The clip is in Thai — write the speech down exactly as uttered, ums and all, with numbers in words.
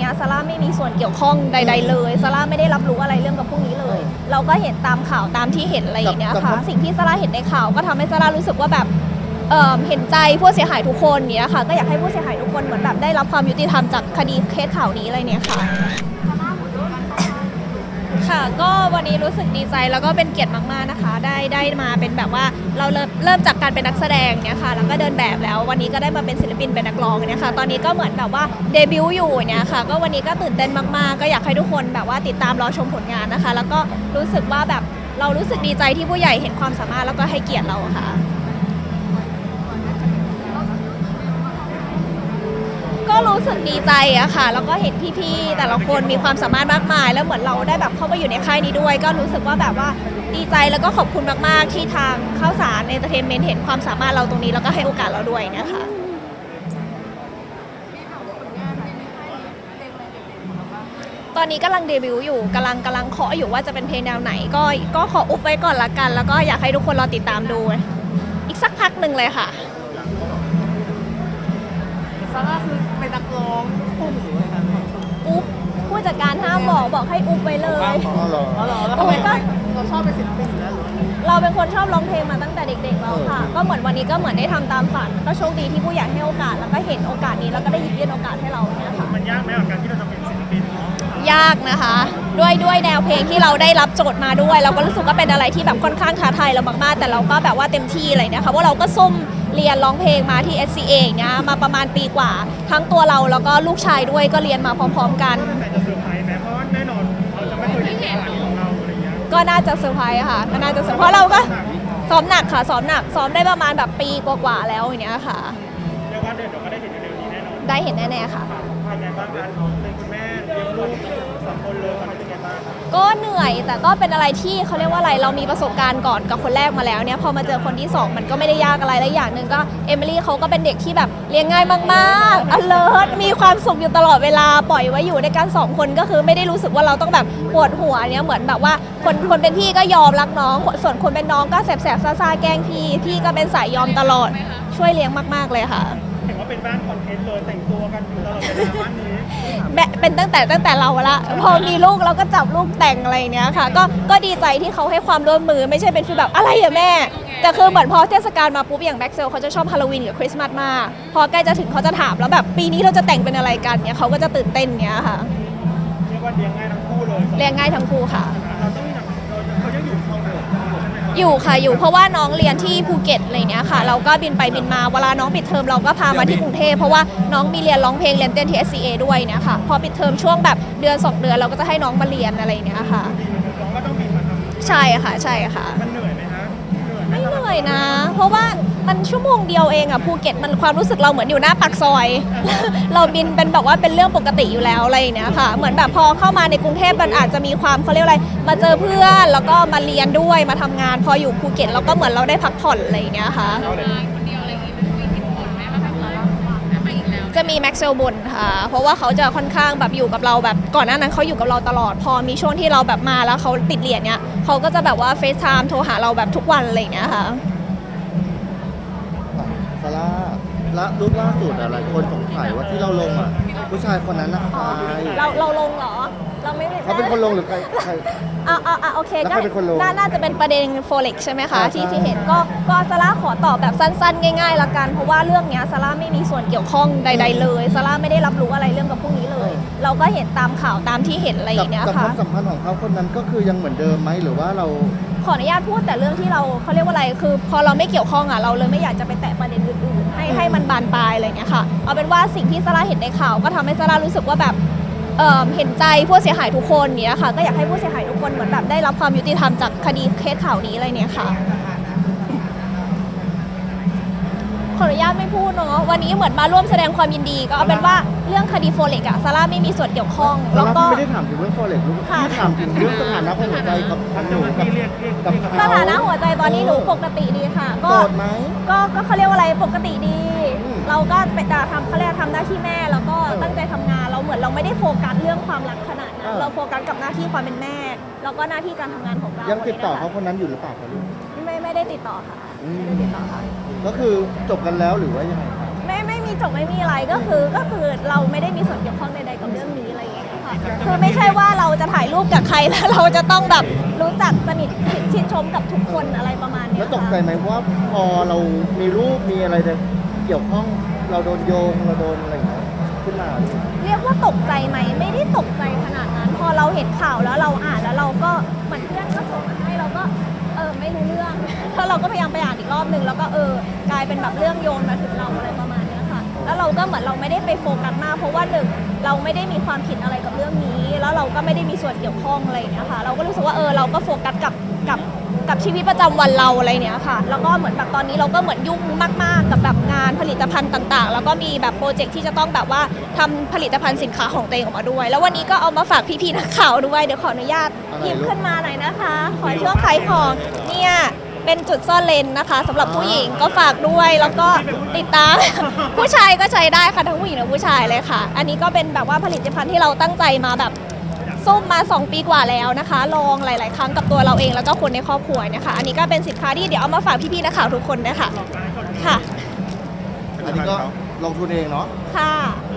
นี้ซาร่าไม่มีส่วนเกี่ยวข้องใดๆเลยซาร่าไม่ได้รับรู้อะไรเรื่องกับพวกนี้เลยเราก็เห็นตามข่าวตามที่เห็นอะไรอย่างเงี้ยค่ะสิ่งที่ซาร่าเห็นในข่าวก็ทำให้ซาร่ารู้สึกว่าแบบเอ่อเห็นใจผู้เสียหายทุกคนเนี้ยค่ะก็อยากให้ผู้เสียหายทุกคนเหมือนแบบได้รับความยุติธรรมจากคดีเคสข่าวนี้อะไรเนี้ยค่ะค่ะก็วันนี้รู้สึกดีใจแล้วก็เป็นเกียรติมากๆนะคะได้ได้มาเป็นแบบว่าเราเริ่มเริ่มจากการเป็นนักแสดงเนี่ยค่ะแล้วก็เดินแบบแล้ววันนี้ก็ได้มาเป็นศิลปินเป็นนักร้องเนี่ยค่ะตอนนี้ก็เหมือนแบบว่าเดบิวต์อยู่เนี่ยค่ะก็วันนี้ก็ตื่นเต้นมากๆก็อยากให้ทุกคนแบบว่าติดตามรอชมผลงานนะคะแล้วก็รู้สึกว่าแบบเรารู้สึกดีใจที่ผู้ใหญ่เห็นความสามารถแล้วก็ให้เกียรติเราค่ะก็รู้สึกดีใจอะค่ะแล้วก็เห็นพี่ๆแต่ละคนมีความสามารถมากมายแล้วเหมือนเราได้แบบเข้ามาอยู่ในค่ายนี้ด้วยก็รู้สึกว่าแบบว่าดีใจแล้วก็ขอบคุณมากๆที่ทางข้าวสารเอนเตอร์เทนเมนต์เห็นความสามารถเราตรงนี้แล้วก็ให้โอกาสเราด้วยนะคะตอนนี้กำลังเดบิวต์อยู่กำลังกำลังเคาะอยู่ว่าจะเป็นเพลงแนวไหนก็ก็ขออุบไว้ก่อนละกันแล้วก็อยากให้ทุกคนรอติดตามดูอีกสักพักหนึ่งเลยค่ะซาร่าคือเป็นนักร้องปุ่มหรืออะไรกันอุ๊บผู้จัดการห้ามบอกบอกให้อุ๊บไปเลยอ๋อเหรออ๋อเหรอแล้วทำไมเราชอบเป็นศิลปินอยู่แล้วหรอเราเป็นคนชอบร้องเพลงมาตั้งแต่เด็กๆแล้วค่ะก็เหมือนวันนี้ก็เหมือนได้ทำตามฝันก็โชคดีที่ผู้ใหญ่ให้โอกาสแล้วก็เห็นโอกาสนี้แล้วก็ได้หยิบยื่นโอกาสให้เราเนี่ยค่ะมันยากไหมกับการที่เราจะเป็นศิลปินยากนะคะด้วยด้วยแนวเพลงที่เราได้รับโจทย์มาด้วยเราก็รู้สึกว่าเป็นอะไรที่แบบค่อนข้างท้าทายเรามากๆแต่เราก็แบบว่าเต็มที่อะไรเนี่ยค่ะว่าเราก็ซุ่มเรียนร้องเพลงมาที่ เอส ซี เอ อย่างเงี้ยมาประมาณปีกว่าทั้งตัวเราแล้วก็ลูกชายด้วยก็เรียนมาพร้อมๆกันแต่จะเซอร์ไพรส์ไหมเพราะแน่นอนเราจะไม่เคยเห็นงานของเราอะไรเงี้ยก็น่าจะเซอร์ไพรส์ค่ะก็น่าจะเซอร์เพราะเราก็ซ้อมหนักค่ะซ้อมหนักซ้อมได้ประมาณแบบปีกว่าๆแล้วอย่างเงี้ยค่ะเรียกว่าเดี๋ยวก็ได้เห็นเร็วๆนี้แน่นอนได้เห็นแน่ๆค่ะเป็นไงบ้างคะเป็นคุณแม่เลี้ยงลูกสองคนเลยตอนนี้เป็นไงบ้างก็เหนื่อยแต่ก็เป็นอะไรที่เขาเรียกว่าอะไรเรามีประสบการณ์ก่อนกับคนแรกมาแล้วเนี่ยพอมาเจอคนที่สองมันก็ไม่ได้ยากอะไรและอย่างหนึ่งก็เอมิลี่เขาก็เป็นเด็กที่แบบเลี้ยงง่ายมากๆ alert มีความสุขอยู่ตลอดเวลาปล่อยไว้อยู่ในการสองคนก็คือไม่ได้รู้สึกว่าเราต้องแบบปวดหัวเนี่ยเหมือนแบบว่าคนคนเป็นพี่ก็ยอมรักน้องส่วนคนเป็นน้องก็แสบๆซ่าๆแกล้งพี่พี่ก็เป็นสายยอมตลอดช่วยเลี้ยงมากๆเลยค่ะเห็นว่าเป็นบ้านคอนเทนต์เลยแต่งตัวกันอยู่ตลอดเวลาบ้านนี้เป็นตั้งแต่ตั้งแต่เราละพอมีลูกเราก็จับลูกแต่งอะไรเนี้ยค่ะก็ก็ดีใจที่เขาให้ความร่วมมือไม่ใช่เป็นฟีลแบบอะไรอะแม่แต่คือเหมือนพอเทศกาลมาปุ๊บอย่างแบ็กเซลเขาจะชอบฮาโลวีนกับคริสต์มาสมากพอใกล้จะถึงเขาจะถามแล้วแบบปีนี้เราจะแต่งเป็นอะไรกันเนี้ยเขาก็จะตื่นเต้นเนี้ยค่ะเรียกว่าเลี้ยงง่ายทั้งคู่เลยเลี้ยงง่ายทั้งคู่ค่ะเราต้องเขายังอยู่เขาอยู่ค่ะอยู่เพราะว่าน้องเรียนที่ภูเก็ตอะไรเนี้ยค่ะเราก็บินไปบินมาเวลาน้องปิดเทอมเราก็พามาที่กรุงเทพเพราะว่าน้องมีเรียนร้องเพลงเรียนเต้นที่ เอส ซี เอ ด้วยเนี่ยค่ะพอปิดเทอมช่วงแบบเดือนสองเดือนเราก็จะให้น้องมาเรียนอะไรเนี้ยค่ะน้องก็ต้องบินมาทำใช่ค่ะใช่ค่ะมันเหนื่อยไหมคะไม่เหนื่อยนะเพราะว่ามันชั่วโมงเดียวเองอะภูเก็ตมันความรู้สึกเราเหมือนอยู่หน้าปากซอยเราบินเป็นแบบว่าเป็นเรื่องปกติอยู่แล้วอะไรเนี้ยค่ะเหมือนแบบพอเข้ามาในกรุงเทพมันอาจจะมีความเขาเรียกอะไรมาเจอเพื่อนแล้วก็มาเรียนด้วยมาทำงานพออยู่ภูเก็ตเราก็เหมือนเราได้พักผ่อนอะไรเนี้ยค่ะจะมีแม็กเซลบนค่ะเพราะว่าเขาจะค่อนข้างแบบอยู่กับเราแบบก่อนหน้านั้นเขาอยู่กับเราตลอดพอมีช่วงที่เราแบบมาแล้วเขาติดเรียนเนี้ยเขาก็จะแบบว่าเฟซไทม์โทรหาเราแบบทุกวันอะไรเนี้ยค่ะซาร่าและรูปล่าสุดอะไรคนสงสัยว่าที่เราลงอ่ะผู้ชายคนนั้นนะใครเราเราลงเหรอเราไม่เขาเป็นคนลงหรือใครใครอ่าอ่าโอเคก็น่าจะเป็นประเด็นโฟเล็กใช่ไหมคะที่ที่เห็นก็ก็ซาร่าขอตอบแบบสั้นๆง่ายๆละกันเพราะว่าเรื่องนี้ซาร่าไม่มีส่วนเกี่ยวข้องใดๆเลยซาร่าไม่ได้รับรู้อะไรเรื่องกับพวกนี้เลยเราก็เห็นตามข่าวตามที่เห็นอะไรอย่างเงี้ยค่ะความสัมพันธ์ของเขาคนนั้นก็คือยังเหมือนเดิมไหมหรือว่าเราขออนุญาตพูดแต่เรื่องที่เราเขาเรียกว่าอะไรคือพอเราไม่เกี่ยวข้องอ่ะเราเลยไม่อยากจะไปแตะประเด็นอื่นๆให้ให้มันบานปลายอะไรเงี้ยค่ะเอาเป็นว่าสิ่งที่ซาร่าเห็นในข่าวก็ทำให้ซาร่ารู้สึกว่าแบบเอ่อเห็นใจผู้เสียหายทุกคนเนี้ยค่ะก็อยากให้ผู้เสียหายทุกคนเหมือนแบบได้รับความยุติธรรมจากคดีเคสข่าวนี้อะไรเนี้ยค่ะขออนุญาตไม่พูดเนาะวันนี้เหมือนมาร่วมแสดงความยินดีก็เอาเป็นว่าเรื่องคดีโฟเล็กอะซาร่าไม่มีส่วนเกี่ยวข้องแล้วก็ไม่ได้ถามถึงเรื่องโฟเล็กที่ถามถึงเรื่องสถานะของหัวใจกับหนูกับสถานะหัวใจตอนนี้หนูปกติดีค่ะก็ก็ก็เขาเรียกว่าอะไรปกติดีเราก็เป็นทำเขาเรียกทำหน้าที่แม่แล้วก็ตั้งใจทำงานเราเหมือนเราไม่ได้โฟกัสเรื่องความรักขนาดนั้นเราโฟกัสกับหน้าที่ความเป็นแม่แล้วก็หน้าที่การทำงานของเรายังติดต่อเขาคนนั้นอยู่หรือเปล่าคะลูกไม่ไม่ได้ติดต่อค่ะไม่ได้ติดต่อค่ะก็คือจบกันแล้วหรือว่ายังไงคะไม่ไม่มีจบไม่มีอะไรก็คือก็คือเราไม่ได้มีส่วนเกี่ยวข้องใดๆกับเรื่องนี้อะไรคือไม่ใช่ว่าเราจะถ่ายรูปกับใครแล้วเราจะต้องแบบรู้จักสนิทชินชมกับทุกคนอะไรประมาณเนี้ยแล้วตกใจค่ะไหมว่าพอเรามีรูปมีอะไรเกี่ยวข้องเราโดนโยงเราโดนอะไรอย่างเงี้ยขึ้นมาเรียกว่าตกใจไหมไม่ได้ตกใจขนาดนั้น พอเราเห็นข่าวแล้วเราอ่านแล้วเราก็เหมือนเพื่อนก็ส่งมาให้เราก็เออไม่รู้เรื่อง แล้วเราก็พยายามไปอ่านอีกรอบหนึ่งแล้วก็เออกลายเป็นแบบเรื่องโยนมาถึงเราอะไรประมาณเนี้ยค่ะ แล้วเราก็เหมือนเราไม่ได้ไปโฟกัสมากเพราะว่าหนึ่งเราไม่ได้มีความผิดอะไรกับเรื่องนี้ แล้วเราก็ไม่ได้มีส่วนเกี่ยวข้องอะไรอย่างเงี้ยค่ะเราก็รู้สึกว่าเออเราก็โฟกัสกับกับกับชีวิตประจำวันเราอะไรเนี้ยค่ะ แล้วก็เหมือนแบบตอนนี้เราก็เหมือนยุ่งมากๆกับแบบงานผลิตภัณฑ์ต่างๆ แล้วก็มีแบบโปรเจกต์ที่จะต้องแบบว่าทำผลิตภัณฑ์สินค้าของตัวเองออกมาด้วย แล้ววันนี้ก็เอามาฝากพี่ๆนักข่าวด้วยเดี๋ยวขออนุญาตหยิบขึ้นมาหน่อยนะคะ ขอช่วงขายของเนี่ยเป็นจุดซ่อนเลนนะคะสำหรับผู้หญิงก็ฝากด้วยแล้วก็ติดตาม ผู้ชายก็ใช้ได้ค่ะทั้งผู้หญิงและผู้ชายเลยค่ะ อันนี้ก็เป็นแบบว่าผลิตภัณฑ์ที่เราตั้งใจมาแบบซุ่มมาสองปีกว่าแล้วนะคะ ลองหลาย ๆ ครั้งกับตัวเราเองแล้วก็คนในครอบครัวนะคะอันนี้ก็เป็นสินค้าที่เดี๋ยวเอามาฝากพี่ๆนักข่าวทุกคนด้วยค่ะค่ะอันนี้ก็ลงทุนเองเนาะค่ะ